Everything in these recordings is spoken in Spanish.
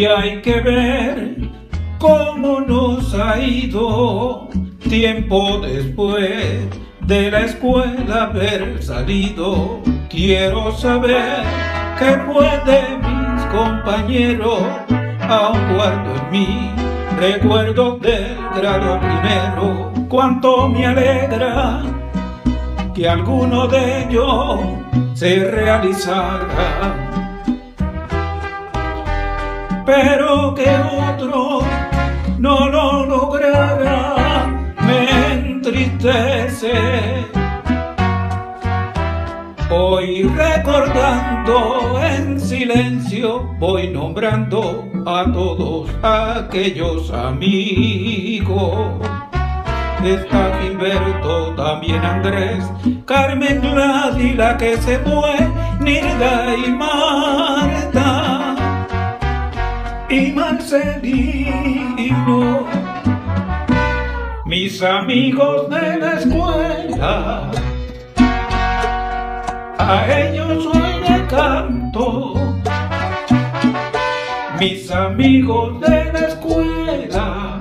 Y hay que ver cómo nos ha ido tiempo después de la escuela haber salido. Quiero saber qué fue de mis compañeros, aún guardo en mí recuerdos del grado primero. Cuánto me alegra que alguno de ellos se realizara, pero que otro no lo lograra, me entristece. Hoy recordando en silencio voy nombrando a todos aquellos amigos. Está Gilberto, también Andrés, Carmen, Gladys, la que se fue, Nilda y Marta y Marcelino, mis amigos de la escuela. A ellos hoy le canto, mis amigos de la escuela.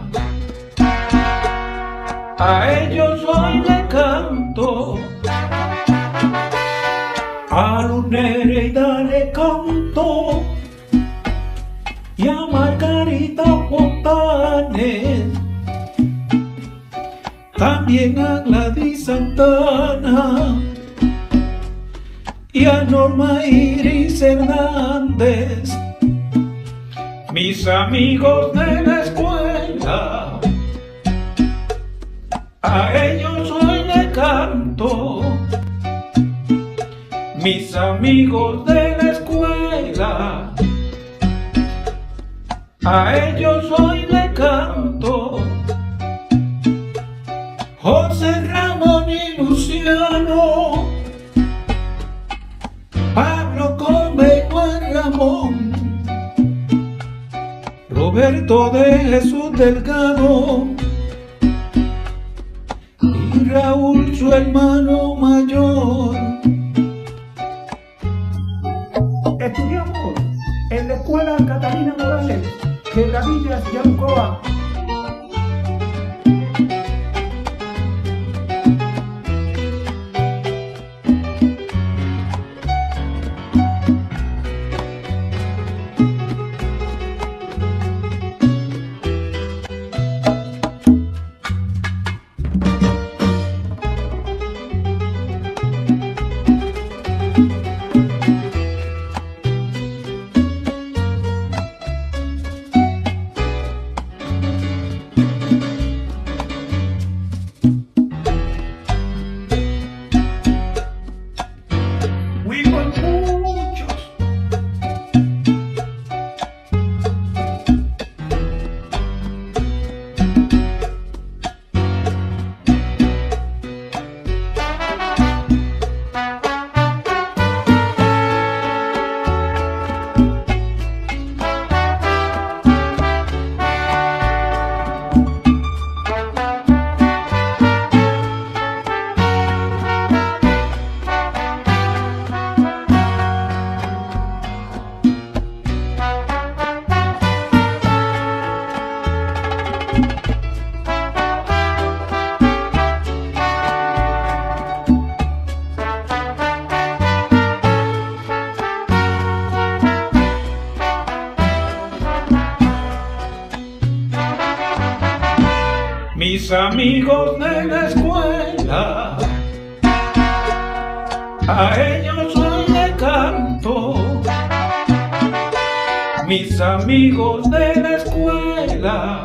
A ellos hoy le canto, a Luz Nereida le canto, y a Margarita Fontanes, también a Gladys Santana, y a Norma Iris Hernández, mis amigos de la escuela. A ellos hoy le canto, mis amigos de la escuela. A ellos hoy le canto, José Ramón y Luciano, Pablo Come y Juan Ramón, Roberto de Jesús Delgado y Raúl, su hermano mayor. Estudiamos en la escuela Catalina Morales de la Villa Yaucoa. Mis amigos de la escuela, a ellos hoy le canto, mis amigos de la escuela,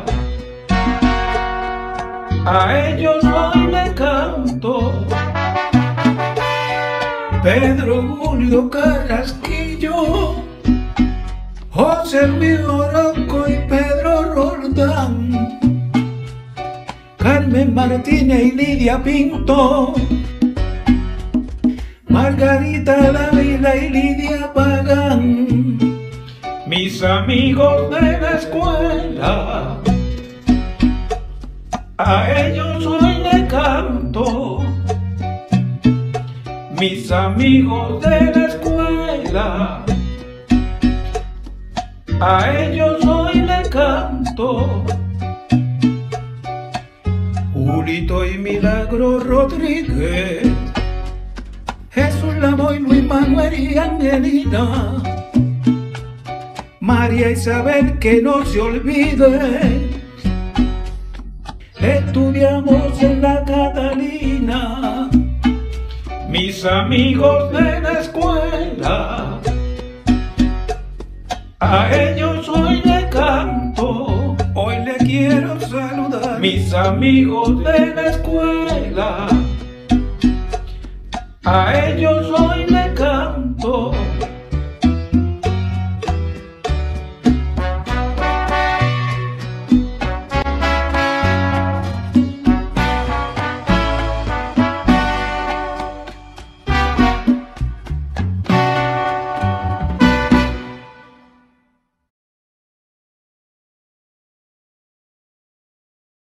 a ellos hoy le canto. Pedro Julio Carrasquillo, José Luis Orozco y Pedro Roldán, Carmen Martínez y Lidia Pinto, Margarita Dávila y Lidia Pagán, mis amigos de la escuela, a ellos hoy le canto, mis amigos de la escuela, a ellos hoy le canto. Julito y Milagro Rodríguez, Jesús Lamoy, Luis Manuel y Angelina, María Isabel, que no se olvide, estudiamos en la Catalina. Mis amigos de la escuela, a ellos hoy le canto. Hoy le quiero saludar. Mis amigos de la escuela, a ellos hoy le canto.